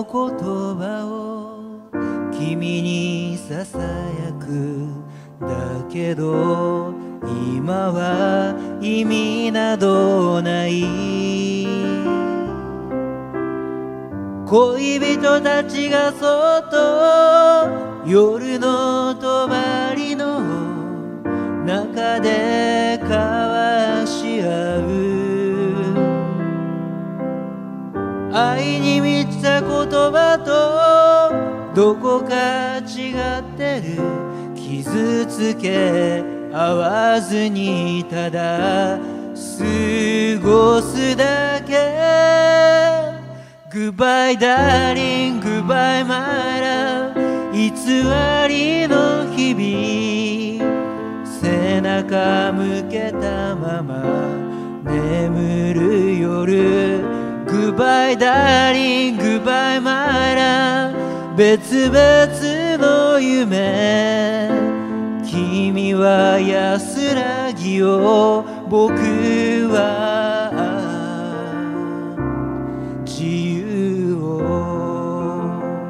言葉を君にささやくだけど今は意味などない恋人たちがそっと夜の帳の中で交わし合う愛に満ちた言葉とどこか違ってる傷つけ合わずにただ過ごすだけ Goodbye darling, goodbye my love 偽りの日々背中向けたまま眠る夜Goodbye darling, goodbye my love 別々の夢君は安らぎを僕は自由を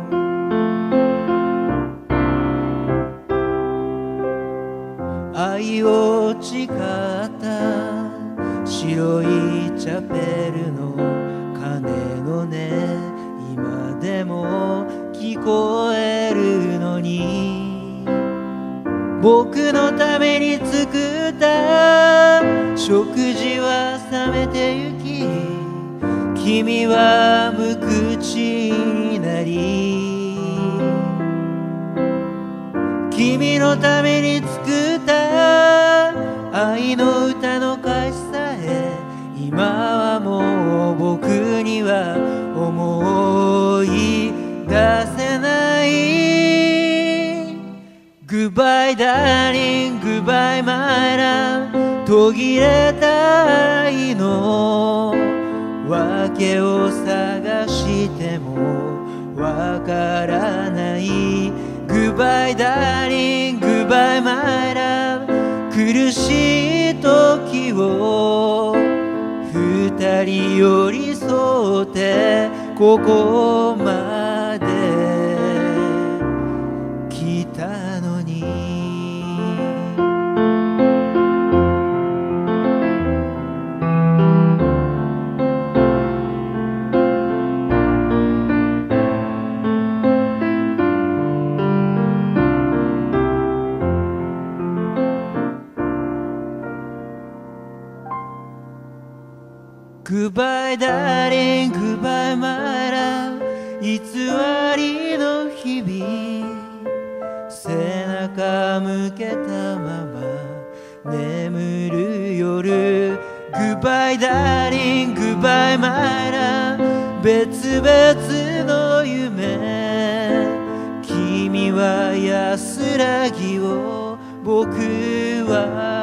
愛を誓った白いチャペルの鐘の音今でも聞こえるのに僕のために作った食事は冷めてゆき君は無口になり君のために作った愛の歌の歌詞さえ今はもう僕には思い出せない Goodbye darling, goodbye my love 途切れた愛の訳を探してもわからない Goodbye darling, goodbye my love 苦しい時を二人寄り添ってここまで来たのにGoodbye darling, goodbye my love 偽りの日々背中向けたまま眠る夜 Goodbye darling, goodbye my love 別々の夢君は安らぎを僕は